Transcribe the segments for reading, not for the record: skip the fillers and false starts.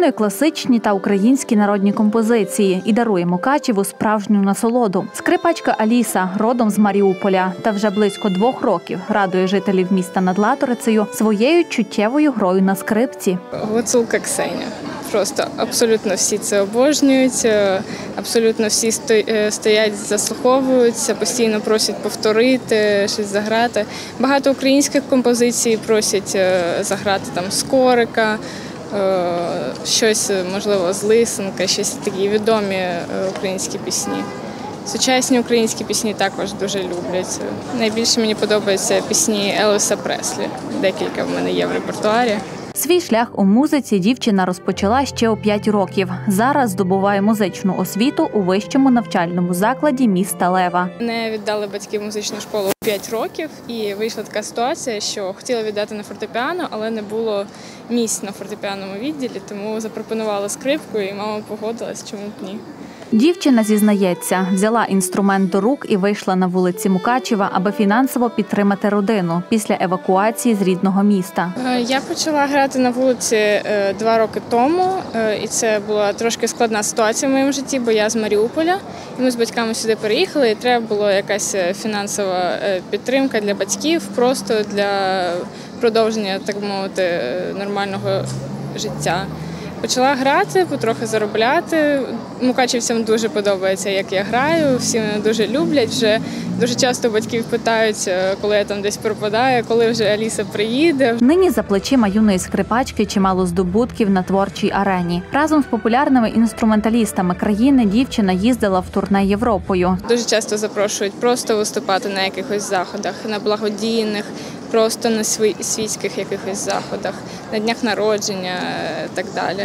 Виконує класичні та українські народні композиції і дарує Мукачеву справжню насолоду. Скрипачка Аліса родом з Маріуполя та вже близько 2 років радує жителів міста над Латорицею своєю чуттєвою грою на скрипці. Гуцулка Ксеня. Просто абсолютно всі це обожнюють, абсолютно всі стоять, заслуховуються, постійно просять повторити, щось заграти. Багато українських композицій просять заграти там Скорика, щось, можливо, з Лисенка, щось такі відомі українські пісні. Сучасні українські пісні також дуже люблять. Найбільше мені подобаються пісні Елвіса Преслі. Декілька в мене є в репертуарі. Свій шлях у музиці дівчина розпочала ще у 5 років. Зараз здобуває музичну освіту у вищому навчальному закладі міста Лева. Мене віддали батьки в музичну школу у 5 років, і вийшла така ситуація, що хотіла віддати на фортепіано, але не було місць на фортепіаному відділі, тому запропонувала скрипку, і мама погодилась, чому б ні. Дівчина зізнається, взяла інструмент до рук і вийшла на вулиці Мукачева, аби фінансово підтримати родину після евакуації з рідного міста. Я почала грати на вулиці 2 роки тому, і це була трошки складна ситуація в моєму житті, бо я з Маріуполя, і ми з батьками сюди переїхали, і треба була якась фінансова підтримка для батьків, просто для продовження, так мовити, нормального життя. Почала грати, потрохи заробляти. Мукачівцям дуже подобається, як я граю, всі мене дуже люблять. Вже дуже часто батьків питають, коли я там десь пропадаю, коли вже Аліса приїде. Нині за плечима юної скрипачки чимало здобутків на творчій арені. Разом з популярними інструменталістами країни дівчина їздила в турне Європою. Дуже часто запрошують просто виступати на якихось заходах, на благодійних, просто на світських якихось заходах, на днях народження і так далі.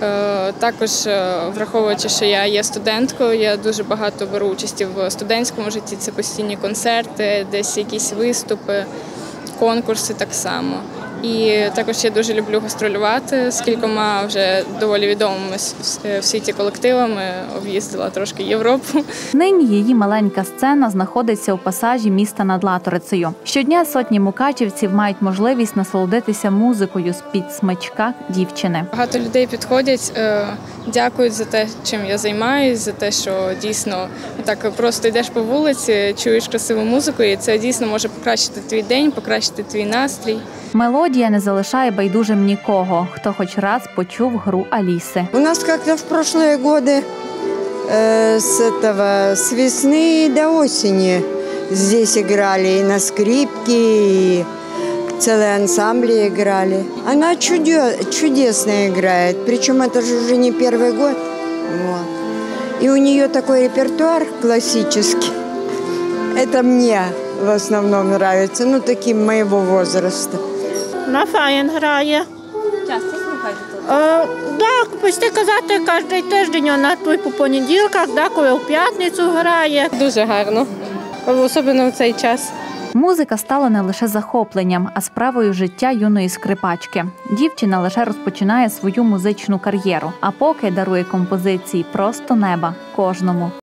Також, враховуючи, що я є студенткою, я дуже багато беру участі в студентському житті, це постійні концерти, десь якісь виступи, конкурси так само. І також я дуже люблю гастролювати з кількома вже доволі відомими в світі колективами, об'їздила трошки Європу. Нині її маленька сцена знаходиться у пасажі міста над Латорицею. Щодня сотні мукачівців мають можливість насолодитися музикою з-під смичка дівчини. Багато людей підходять, дякують за те, чим я займаюся, за те, що дійсно так просто йдеш по вулиці, чуєш красиву музику, і це дійсно може покращити твій день, покращити твій настрій. Мелодія не залишає байдужим нікого, хто хоч раз почув гру Аліси. У нас как-то в прошлые годы с весны до осени здесь играли и на скрипке, и целые ансамбли играли. Она чудесно играет, причем это же уже не первый год. Вот. И у нее такой репертуар классический. Это мне в основном нравится, ну таким моего возраста. На фаєн грає. Часто слухаєте? Так, почти казати, кожен тиждень вона тут по понеділках, коли в п'ятницю грає. Дуже гарно, особливо в цей час. Музика стала не лише захопленням, а справою життя юної скрипачки. Дівчина лише розпочинає свою музичну кар'єру, а поки дарує композиції просто неба кожному.